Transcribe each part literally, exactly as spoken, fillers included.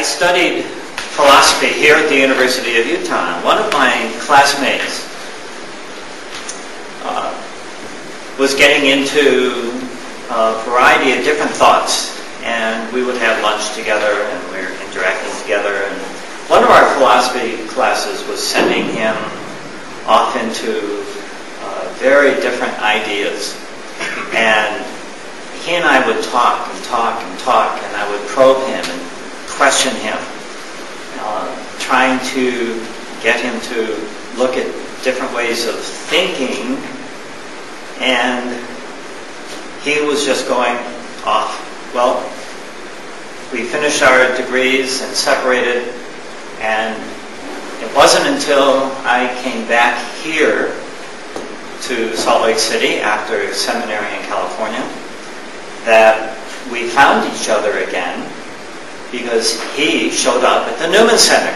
studied philosophy here at the University of Utah. One of my classmates uh, was getting into a variety of different thoughts, and we would have lunch together and we were interacting together. And one of our philosophy classes was sending him off into uh, very different ideas. And he and I would talk and talk and talk, and I would probe him and question him, uh, trying to get him to look at different ways of thinking, and he was just going off. Well, we finished our degrees and separated, and it wasn't until I came back here to Salt Lake City after seminary in California that we found each other again, because he showed up at the Newman Center.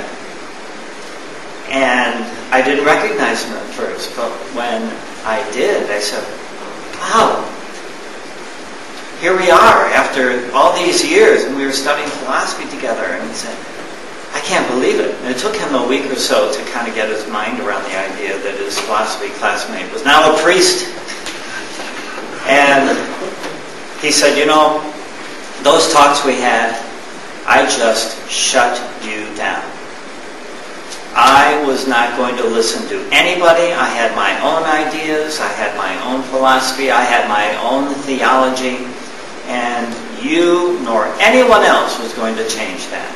And I didn't recognize him at first, but when I did, I said, wow, here we are after all these years, and we were studying philosophy together. And he said, I can't believe it. And it took him a week or so to kind of get his mind around the idea that his philosophy classmate was now a priest. And he said, you know, those talks we had, I just shut you down. I was not going to listen to anybody. I had my own ideas. I had my own philosophy. I had my own theology. And you nor anyone else was going to change that.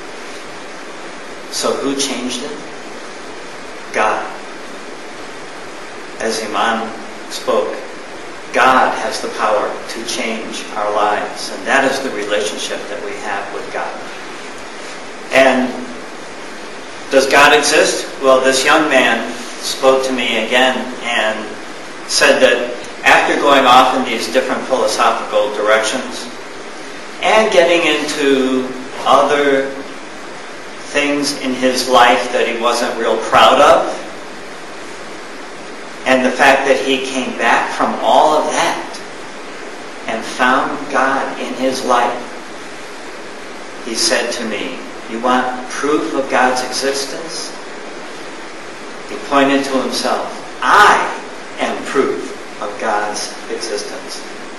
So who changed it? God. As Iman spoke, God has the power to change our lives, and that is the relationship that we have with God. And does God exist? Well, this young man spoke to me again and said that after going off in these different philosophical directions and getting into other things in his life that he wasn't real proud of, and the fact that he came back from all of that and found God in his life, he said to me, you want proof of God's existence? He pointed to himself. I am proof of God's existence.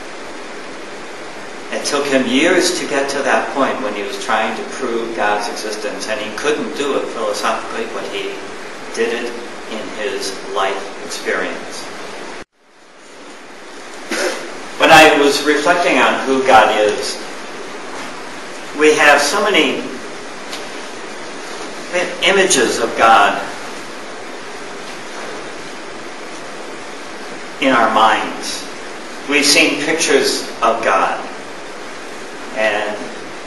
It took him years to get to that point when he was trying to prove God's existence, and he couldn't do it philosophically, but he did it in his life experience. When I was reflecting on who God is, we have so many images of God in our minds. We've seen pictures of God. And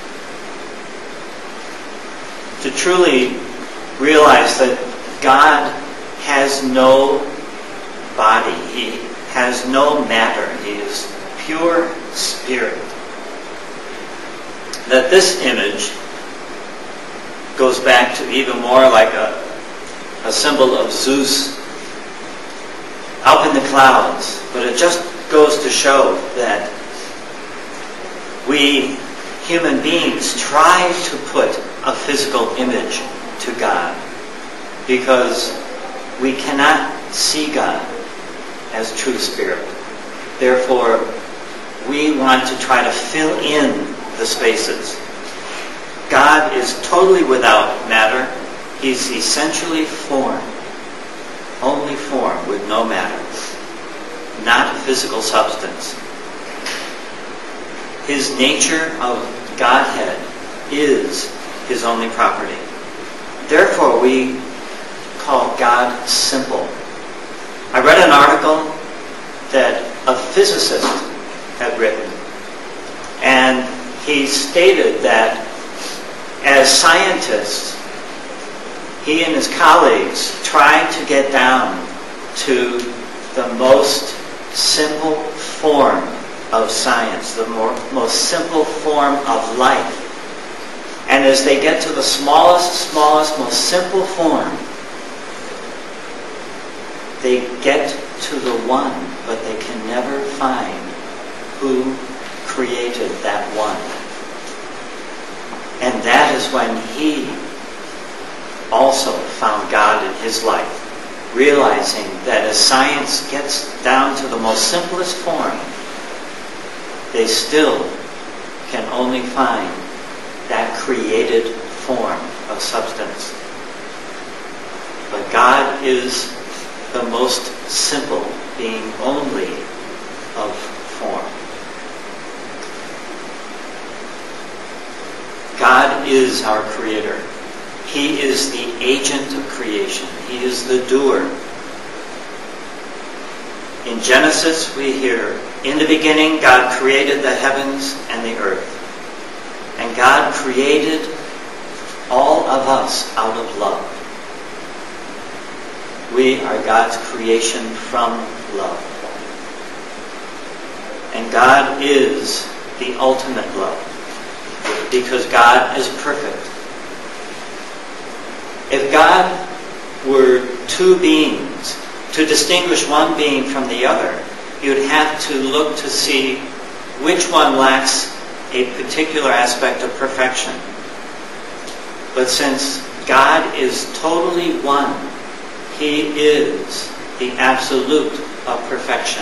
to truly realize that God has no body. He has no matter. He is pure spirit. That this image goes back to even more like a, a symbol of Zeus up in the clouds. But it just goes to show that we human beings try to put a physical image to God because we cannot see God as true spirit. Therefore, we want to try to fill in the spaces. God is totally without matter. He's essentially form. Only form with no matter. Not a physical substance. His nature of Godhead is his only property. Therefore, we call God simple. I read an article that a physicist had written, and he stated that as scientists, he and his colleagues tried to get down to the most simple form of science, the more, most simple form of life. And as they get to the smallest, smallest, most simple form, they get to the one, but they can never find who created that one. And that that is when he also found God in his life, realizing that as science gets down to the most simplest form, they still can only find that created form of substance. But God is the most simple being only of form. God is our creator. He is the agent of creation. He is the doer. In Genesis we hear, in the beginning God created the heavens and the earth. And God created all of us out of love. We are God's creation from love. And God is the ultimate love, because God is perfect. If God were two beings, to distinguish one being from the other, you'd have to look to see which one lacks a particular aspect of perfection. But since God is totally one, he is the absolute of perfection.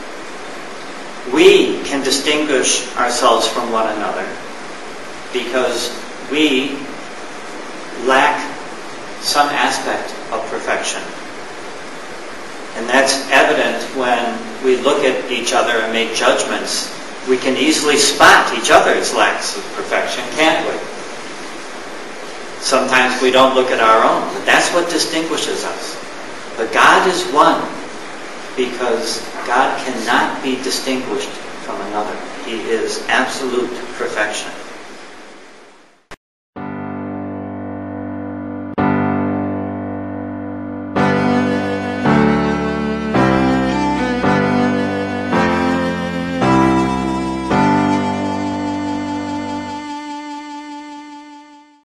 We can distinguish ourselves from one another because we lack some aspect of perfection. And that's evident when we look at each other and make judgments. We can easily spot each other's lacks of perfection, can't we? Sometimes we don't look at our own, but that's what distinguishes us. But God is one because God cannot be distinguished from another. He is absolute perfection.